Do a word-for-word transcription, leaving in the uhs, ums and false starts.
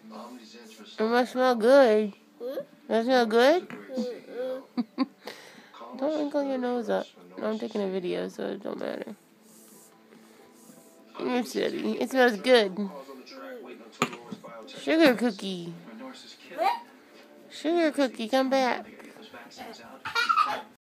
It must smell good. Does it smell good? Don't wrinkle your nose up. No, I'm taking a video, so it don't matter. You're silly. It smells good. Sugar cookie. Sugar cookie, come back.